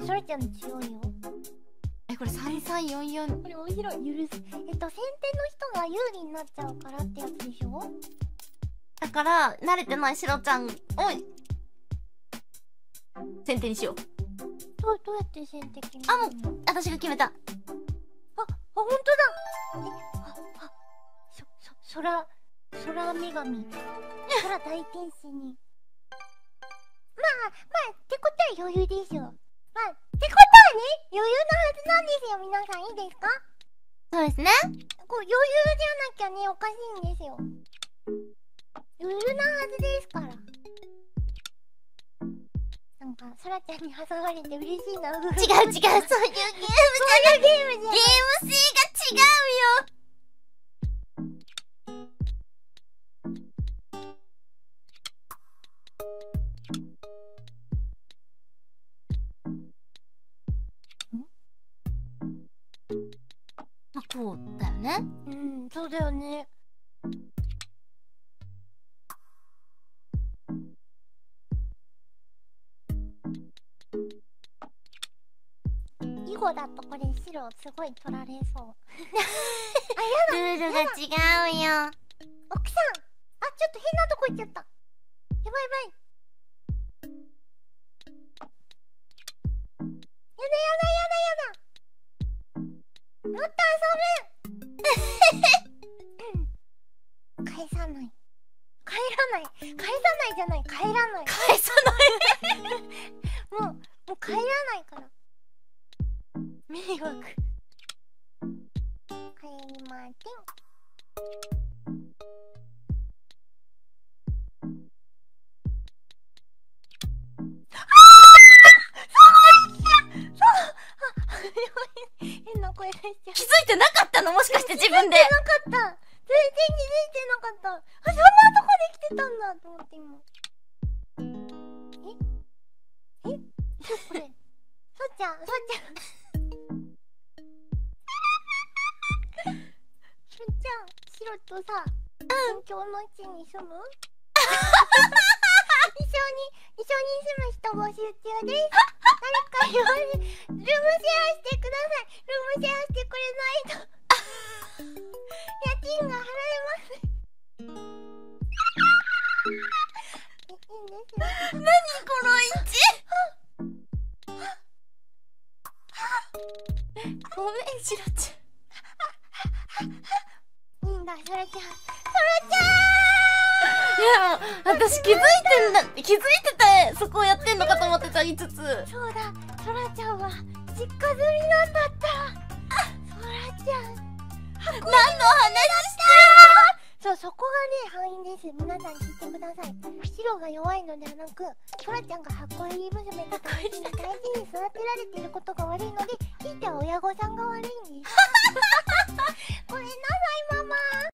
そらちゃんの強いよ。 これ3344。 これ面白い。先手の人が有利になっちゃうからってやつでしょ。 だから慣れてないシロちゃんを先手にしよう。 どうやって先手決めるの？ もう私が決めた。 ほんとだ。空女神。空大天使に。まあ、ってことは余裕でしょ。ってことはね、余裕のはずなんですよ、皆さん。いいですか？ そうですね。 余裕じゃなきゃね、おかしいんですよ。余裕なはずですから。なんか、そらちゃんに挟まれて嬉しいな。違う、そういうゲームじゃない。そういうゲームじゃない。 ゲーム性が違うよ。こうだよね。 そうだよね。囲碁だとこれ白すごい取られそう。 ルールが違うよ。 奥さん、ちょっと変なとこ行っちゃった。やばい。やだ。もっと遊ぶ。返さない。帰らない。もう帰らないから。迷惑。帰りません。変な声出しちゃう。 気づいてなかったの？もしかして自分で。 全然気づいてなかった。そんなとこで来てたんだと思って今。これ。そっちゃん。白とさ、東京の地に住む？一緒に住む人募集中です。誰かルームシェアしてください。ルームシェアしてくれないと家賃が払えます。いいんですよ。 何この位置。ごめん、シロちゃん。 いいんだ、そらちゃん。 いや、私気づいててそこをやってんのかと思ってた、5つ。 そうだ、そらちゃんは実家住みなんだった。そらちゃん、 何の話してそう、そこがね、敗因です。皆さん聞いてください。白が弱いのではなく、そらちゃんが箱入り娘と大事に育てられていることが悪いので、ひいては親御さんが悪いんです。ごめんなさい、ママ。